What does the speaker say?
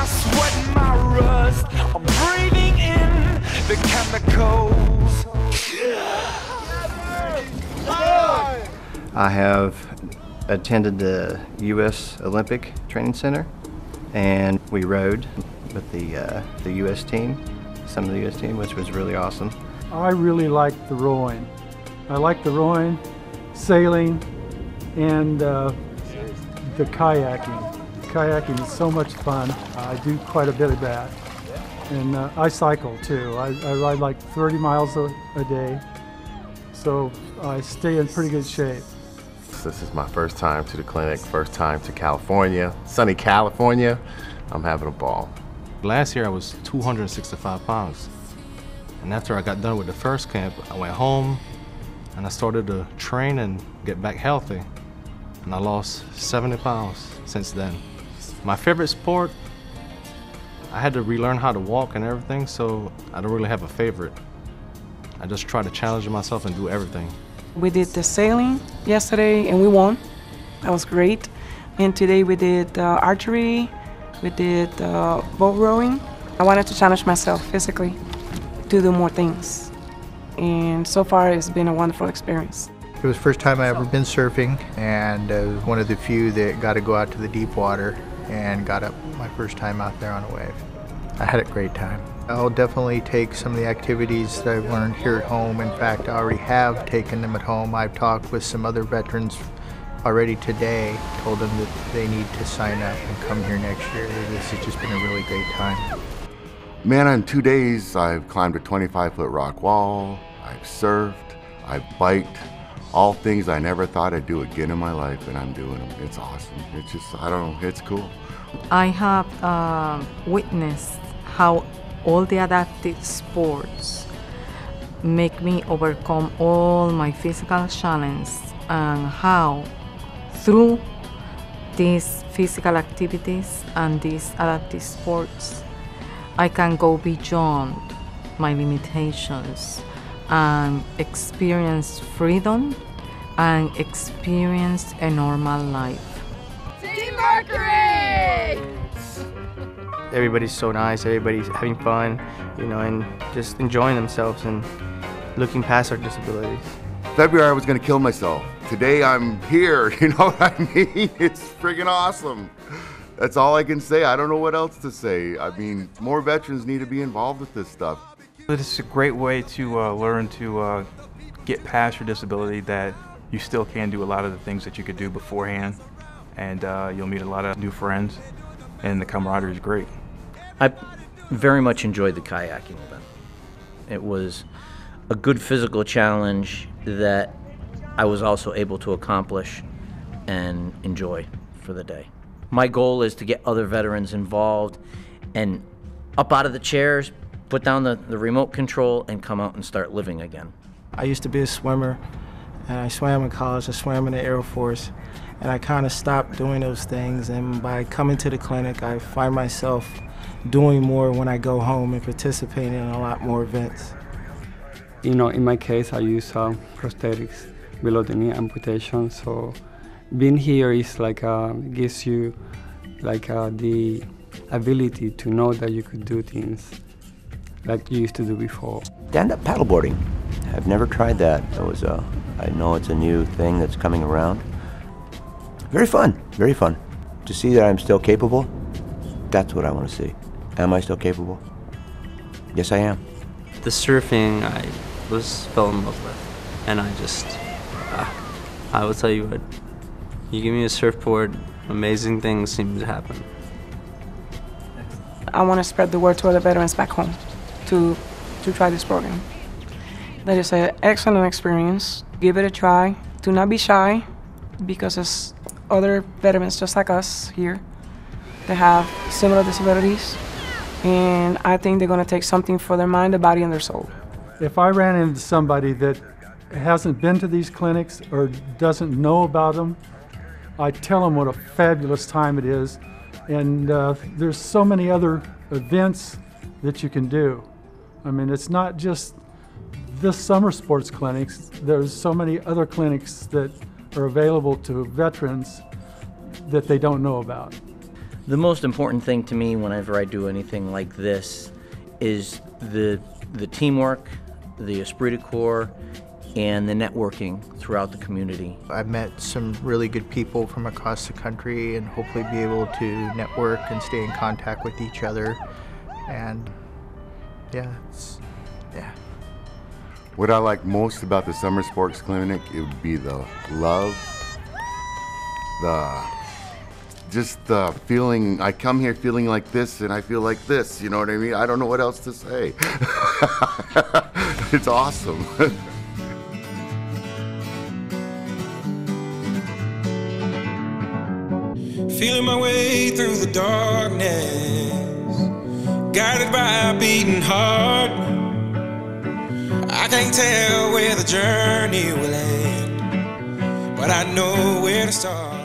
sweat and my rust. I'm breathing in the chemicals. I have attended the U.S. Olympic Training Center, and we rode with the U.S. team, some of the U.S. team, which was really awesome. I really like the rowing. I like the rowing, sailing, and the kayaking. Kayaking is so much fun. I do quite a bit of that. And I cycle too. I ride like 30 miles a day, so I stay in pretty good shape. This is my first time to the clinic, first time to California, sunny California. I'm having a ball. Last year I was 265 pounds. And after I got done with the first camp, I went home and I started to train and get back healthy. And I lost 70 pounds since then. My favorite sport, I had to relearn how to walk and everything, so I don't really have a favorite. I just try to challenge myself and do everything. We did the sailing yesterday and we won. That was great. And today we did archery, we did boat rowing. I wanted to challenge myself physically to do more things. And so far it's been a wonderful experience. It was the first time I ever been surfing, and I was one of the few that got to go out to the deep water and got up my first time out there on a wave. I had a great time. I'll definitely take some of the activities that I've learned here at home. In fact, I already have taken them at home. I've talked with some other veterans already today, told them that they need to sign up and come here next year. This has just been a really great time. Man, in 2 days, I've climbed a 25-foot rock wall, I've surfed, I've biked, all things I never thought I'd do again in my life, and I'm doing them. It's awesome. It's just, I don't know, it's cool. I have witnessed how all the adaptive sports make me overcome all my physical challenges, and how through these physical activities and these adaptive sports I can go beyond my limitations and experience freedom and experience a normal life. Team Mercury! Everybody's so nice, everybody's having fun, you know, and just enjoying themselves and looking past our disabilities. February I was gonna kill myself. Today I'm here, you know what I mean? It's friggin' awesome. That's all I can say. I don't know what else to say. I mean, more veterans need to be involved with this stuff. This is a great way to learn to get past your disability, that you still can do a lot of the things that you could do beforehand, and you'll meet a lot of new friends, and the camaraderie is great. I very much enjoyed the kayaking event. It was a good physical challenge that I was also able to accomplish and enjoy for the day. My goal is to get other veterans involved and up out of the chairs, put down the remote control, and come out and start living again. I used to be a swimmer, and I swam in college, I swam in the Air Force, and I kind of stopped doing those things, and by coming to the clinic, I find myself doing more when I go home and participating in a lot more events. You know, in my case, I use prosthetics below the knee amputation, so being here is like gives you like the ability to know that you could do things like you used to do before. Stand-up paddleboarding. I've never tried that. I know it's a new thing that's coming around. Very fun, very fun. To see that I'm still capable, that's what I want to see. Am I still capable? Yes, I am. The surfing I fell in love with, and I will tell you what, you give me a surfboard, amazing things seem to happen. I want to spread the word to other veterans back home to try this program. That is an excellent experience. Give it a try. Do not be shy, because there's other veterans just like us here that have similar disabilities, and I think they're going to take something for their mind, their body, and their soul. If I ran into somebody that hasn't been to these clinics or doesn't know about them, I tell them what a fabulous time it is, and there's so many other events that you can do. I mean, it's not just this summer sports clinics. There's so many other clinics that are available to veterans that they don't know about. The most important thing to me whenever I do anything like this is the teamwork, the esprit de corps, and the networking throughout the community. I've met some really good people from across the country and hopefully be able to network and stay in contact with each other. And yeah, What I like most about the Summer Sports Clinic, it would be the love, just the feeling. I come here feeling like this and I feel like this, you know what I mean? I don't know what else to say. It's awesome. Feeling my way through the darkness, guided by a beating heart. I can't tell where the journey will end, but I know where to start.